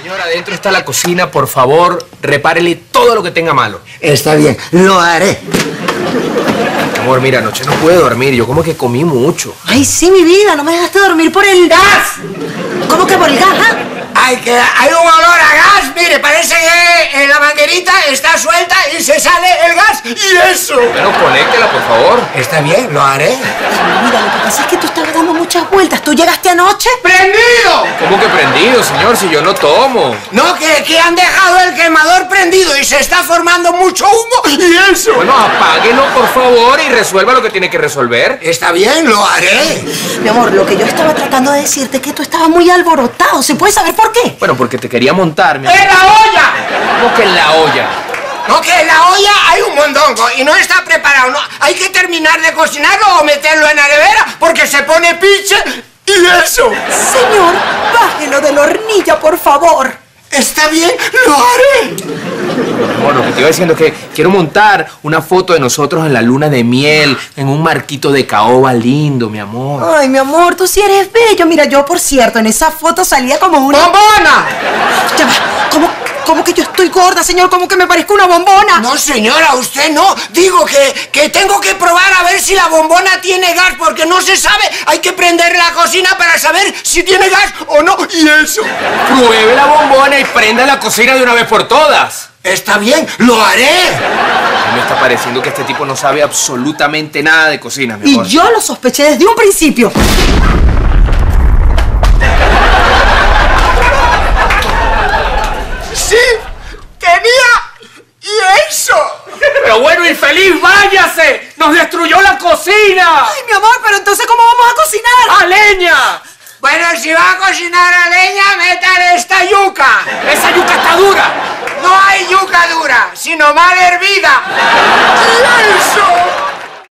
Señora, adentro está la cocina, por favor, repárele todo lo que tenga malo. Está bien, lo haré. Amor, mira, anoche no pude dormir, yo como que comí mucho. Ay, sí, mi vida, no me dejaste dormir por el gas. ¿Cómo que por el gas, ah? Hay un olor a gas, mire, parece que la manguerita está suelta y se sale el gas y eso. Bueno, conéctela, por favor. Está bien, lo haré. Mira, lo que pasa es que tú estabas dando muchas vueltas. ¿Tú llegaste anoche? ¡Prendido! ¿Cómo que prendido, señor, si yo no tomo? No, que han dejado el quemador prendido y se está formando mucho humo y eso. Bueno, apáguelo, por favor, y resuelva lo que tiene que resolver. Está bien, lo haré. Mi amor, lo que yo estaba tratando de decirte es que tú estabas muy alborotado. ¿Se puede saber por qué? Bueno, porque te quería montar, mi amor. ¡En la olla! ¿Cómo que en la olla? No, que en la olla hay un mondongo y no está preparado. No, hay que terminar de cocinarlo o meterlo en la nevera porque se pone pinche y eso. Señor, bájelo de la hornilla, por favor. Está bien, lo haré. Bueno, lo que te iba diciendo es que quiero montar una foto de nosotros en la luna de miel, en un marquito de caoba lindo, mi amor. Ay, mi amor, tú sí eres bello. Mira, yo, por cierto, en esa foto salía como una... ¡Bombona! Ya va, ¿cómo que yo estoy gorda, señor? ¿Cómo que me parezco una bombona? No, señora, usted no. Digo que tengo que probar a ver si la bombona tiene gas, porque no se sabe. Hay que prender la cocina para saber si tiene gas o no, y eso. Pruebe la bombona y prenda la cocina de una vez por todas. Está bien, lo haré. A mí me está pareciendo que este tipo no sabe absolutamente nada de cocina, mi amor. Y yo lo sospeché desde un principio. Sí, tenía y eso. Pero bueno, infeliz, váyase. Nos destruyó la cocina. Ay, mi amor, pero entonces, ¿cómo vamos a cocinar? ¡A leña! Bueno, si va a cocinar a leña, métale esta yuca. ¡Esa yuca está dura! No hay yuca dura, sino mal hervida. ¡Y eso!